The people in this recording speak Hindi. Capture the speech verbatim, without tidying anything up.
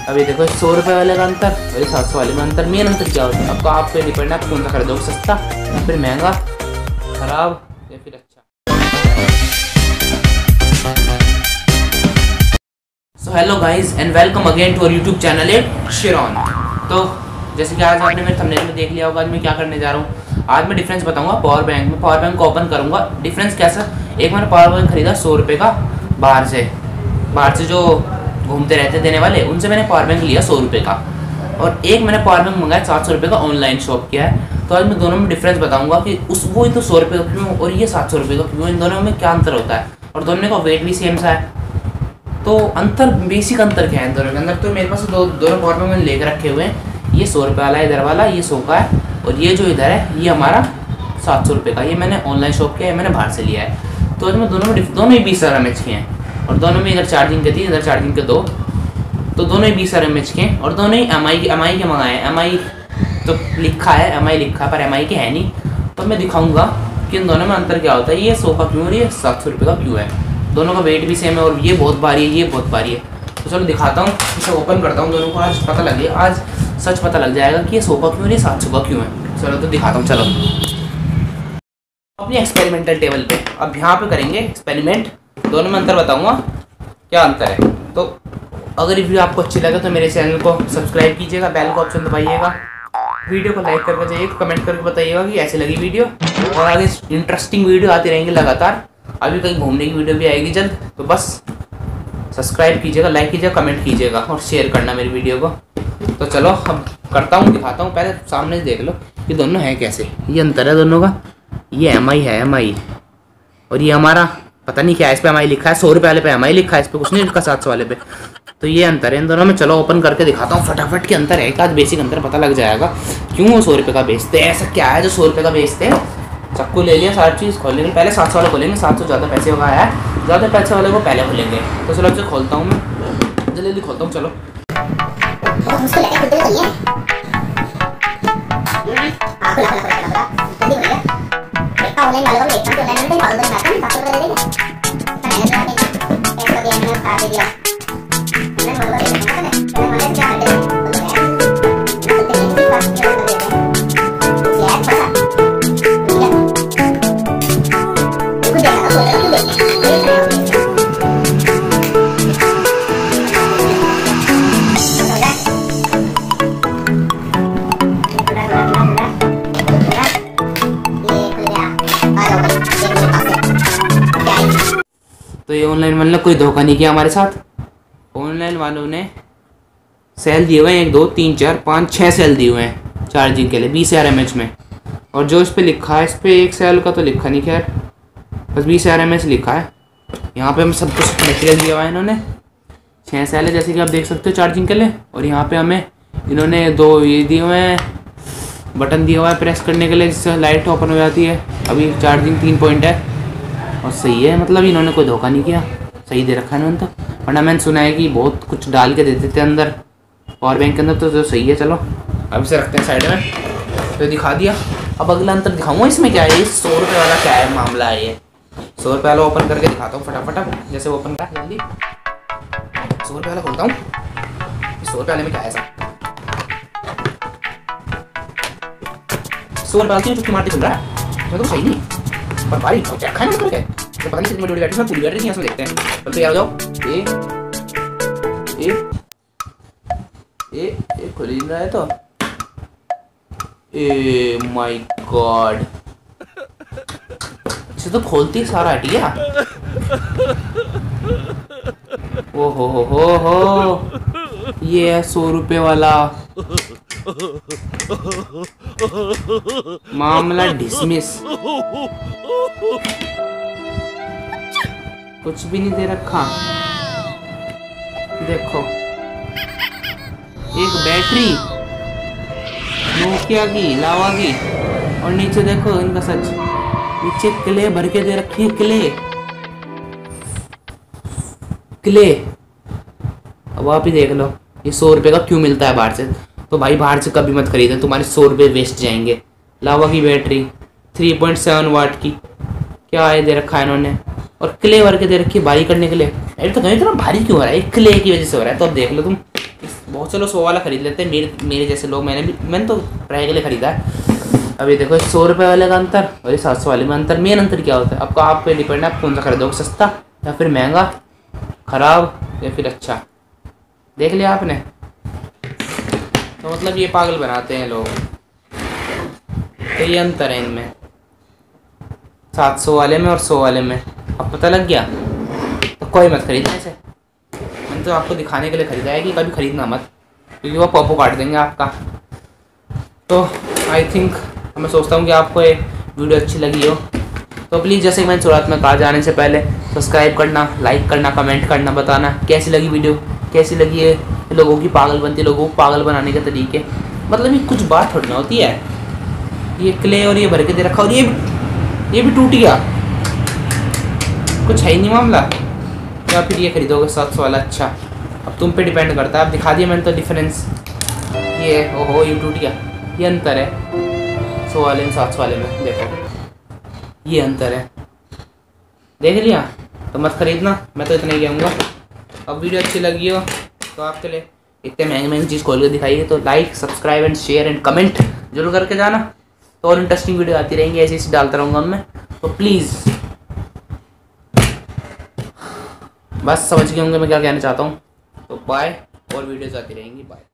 अभी देखो सौ रुपये वाले का अंतर और सात सौ वाले में अंतर, मेन अंतर क्या होता है? अब तो आप पे डिपेंड है आप कौन सा खरीदोगे, सस्ता या फिर महंगा, खराब या फिर अच्छा। So hello guys and welcome again to our YouTube channel at Shiron. तो जैसे कि आज आपने मेरे थंबनेल में देख लिया होगा, आज मैं क्या करने जा रहा हूँ। आज मैं डिफरेंस बताऊंगा पावर बैंक में। पावर बैंक को ओपन करूंगा, डिफरेंस कैसा। एक मैंने पावर बैंक खरीदा सौ रुपये का बाहर से, बाहर से जो घूमते रहते देने वाले, उनसे मैंने पावर बैंक लिया सौ रुपये का, और एक मैंने पावर बैंक मंगाया सात सौ रुपये का, ऑनलाइन शॉप किया है। तो आज मैं दोनों में डिफरेंस बताऊंगा कि उस वो ही तो सौ रुपये का क्यों और ये सात सौ रुपये का क्यों, इन दोनों में क्या अंतर होता है, और दोनों का वेट भी सेम सा है। तो अंतर, बेसिक अंतर क्या है दोनों के अंदर। तो मेरे पास दो दोनों पावर बैंक मैंने लेकर रखे हुए हैं। ये सौ रुपये वाला है इधर वाला, ये सौ का है, और ये जो इधर है ये हमारा सात सौ रुपये का, ये मैंने ऑनलाइन शॉप किया है, मैंने बाहर से लिया है। तो आज मैं दोनों में दोनों ही बीस हज़ार एम एच के हैं, और दोनों में इधर चार्जिंग के तीन, इधर चार्जिंग के दो, तो दोनों ही बीस हज़ार एम एच के हैं, और दोनों ही एम आई के एम आई के मंगाए हैं। एम आई तो लिखा है, एम आई लिखा है पर एम आई के है नहीं। तो मैं दिखाऊंगा कि इन दोनों में अंतर क्या होता है, ये सौ का क्यों और ये सात सौ रुपये का क्यों है। दोनों का वेट भी सेम है, और ये बहुत भारी है, ये बहुत भारी है। तो चलो दिखाता हूँ, इसे ओपन करता हूँ, दोनों को आज पता लगे, आज सच पता लग जाएगा कि ये सौ का क्यों और ये सात सौ का क्यों है। चलो तो दिखाता हूँ। चलो अपनी एक्सपेरिमेंटल टेबल पे अब यहाँ पे करेंगे एक्सपेरिमेंट, दोनों में अंतर बताऊँगा क्या अंतर है। तो अगर वीडियो आपको अच्छी लगे तो मेरे चैनल को सब्सक्राइब कीजिएगा, बेल का ऑप्शन दबाइएगा, वीडियो को लाइक करके जाइए, कमेंट करके बताइएगा कि ऐसे लगी वीडियो, और आगे इंटरेस्टिंग वीडियो आती रहेंगी लगातार। अभी कहीं घूमने की वीडियो भी आएगी जल्द, तो बस सब्सक्राइब कीजिएगा, लाइक कीजिएगा, कमेंट कीजिएगा और शेयर करना मेरी वीडियो को। तो चलो अब करता हूँ, दिखाता हूँ। पहले सामने से देख लो ये दोनों हैं कैसे, ये अंतर है दोनों का। ये एम आई है, एम आई, और ये हमारा पता नहीं क्या है, इस पर एम आई लिखा है, सौ रुपये वाले पे एम आई लिखा है, इस पर कुछ नहीं लिखा सात सौ वाले पे। तो ये अंतर है इन दोनों में। चलो ओपन करके दिखाता हूँ फटाफट के अंतर है, आज बेसिक अंतर पता लग जाएगा क्यों वो सौ रुपये का बेचते हैं, ऐसा क्या है जो सौ रुपये का बेचते हैं। चाकू ले लिया, सारी चीज़ खोलने के पहले सात सौ वाला खोलेंगे, सात सौ ज़्यादा पैसे का आया है, ज़्यादा पैसे वाले को पहले खोलेंगे। तो चलो अब खोलता हूँ मैं, जल्दी जल्दी खोलता हूँ। चलो तो ये ऑनलाइन वालों ने कोई धोखा नहीं किया हमारे साथ। ऑनलाइन वालों ने सेल दिए हुए हैं, एक दो तीन चार पाँच छः सेल दिए हुए हैं चार्जिंग के लिए बीस हज़ार एम एच में, और जो इस पे लिखा है, इस पे एक सेल का तो लिखा नहीं, खैर बस बीस हज़ार एम एच लिखा है। यहाँ पे हम सब कुछ मटेरियल दिया हुआ है इन्होंने, छः सेल है जैसे कि आप देख सकते हो चार्जिंग के लिए, और यहाँ पे हमें इन्होंने दो ये दिए हुए हैं, बटन दिया हुआ है प्रेस करने के लिए जिससे लाइट ओपन हो जाती है। अभी चार्जिंग तीन पॉइंट है और सही है, मतलब इन्होंने कोई धोखा नहीं किया, सही दे रखा है इन्होंने। तो वरना मैंने सुना है कि बहुत कुछ डाल के देते थे अंदर पावर बैंक के अंदर, तो जो सही है। चलो अब इसे रखते हैं साइड में, तो दिखा दिया। अब अगला अंतर दिखाऊंगा इसमें क्या है, सौ रुपये वाला क्या है मामला है। ये सौ रुपये वाला ओपन करके दिखाता हूँ फटाफट, जैसे ओपन कर जल्दी। सौ रुपये वाला खोलता हूँ, सौ रुपये वाले में क्या है ऐसा, सौ रुपये वाले चुटकी मारती चल रहा है, मैं तो सही नहीं पर भाई क्या खाने में क्या, तो पता नहीं कितनी बड़ी बैटरी, पूरी बैटरी नहीं, इसमें देखते हैं। चलते आ जाओ। ए ए ए ए खुल ही रहा है, तो ए माय गॉड, इसे तो खोलती सारा हट गया। ओ हो हो हो हो, ये है सौ रुपये वाला, मामला डिसमिस, कुछ भी नहीं दे रखा। देखो एक बैटरी नोकिया की, लावा की, और नीचे देखो इनका सच, नीचे क्ले भर के दे रखी है, क्ले क्ले। अब आप ही देख लो ये सौ रुपये का क्यों मिलता है बाहर से। तो भाई बाहर से कभी मत खरीदें, तुम्हारे सौ रुपये वेस्ट जाएंगे। लावा की battery three point seven watt की, क्या है दे रखा है इन्होंने, और क्ले भर के दे रखी है भारी करने के लिए। अरे तो कहीं इतना भारी क्यों हो रहा है, क्ले की वजह से हो रहा है। तो अब देख लो तुम, इस बहुत से लोग सौ वाला खरीद लेते हैं, मेरे मेरे जैसे लोग, मैंने भी मैंने तो ट्राई के लिए ख़रीदा है। अब ये देखो सौ रुपये वाले का अंतर और ये सात सौ वाले में अंतर। मेन अंतर क्या होता है आपका, आप पे डिपेंड है आप कौन सा खरीदोगे, सस्ता या फिर महंगा, ख़राब या फिर अच्छा। देख लिया आपने। तो मतलब ये पागल बनाते हैं लोग। तो ये अंतर है इनमें, सात सौ वाले में और सौ वाले में। अब पता लग गया। तो कोई मत खरीदना इसे, मैंने तो आपको दिखाने के लिए ख़रीदा है कि कभी ख़रीदना मत, क्योंकि वो पॉपो काट देंगे आपका। तो आई थिंक मैं सोचता हूँ कि आपको ये वीडियो अच्छी लगी हो, तो प्लीज़ जैसे कि मैंने शुरुआत में कहा, जाने से पहले सब्सक्राइब करना, लाइक करना, कमेंट करना, बताना कैसी लगी वीडियो, कैसी लगी है लोगों की पागलपंती, लोगों को पागल बनाने के तरीके। मतलब ये कुछ बात थोड़ी ना होती है। ये क्ले और ये भर के दे रखा और ये ये भी टूट गया, कुछ है ही नहीं मामला। या फिर ये खरीदोगे सात सौ वाला अच्छा, अब तुम पे डिपेंड करता है। अब दिखा दिया मैंने तो डिफरेंस, ये ओहो ये टूट गया। ये अंतर है सौ वाले में सात सौ वाले में, देखो ये अंतर है, देख लिया। तो मत खरीदना, मैं तो इतना ही कहूँगा। अब वीडियो अच्छी लगी हो तो आपके लिए इतने महंगी महंगी चीज़ खोल के दिखाइए, तो like subscribe and share and comment जरूर करके जाना। तो और इंटरेस्टिंग वीडियो आती रहेंगी, ऐसी ऐसी डालता रहूँगा मैं। तो प्लीज़ बस समझ गए होंगे मैं क्या कहना चाहता हूँ। तो बाय, और वीडियोज़ आती रहेंगी, बाय।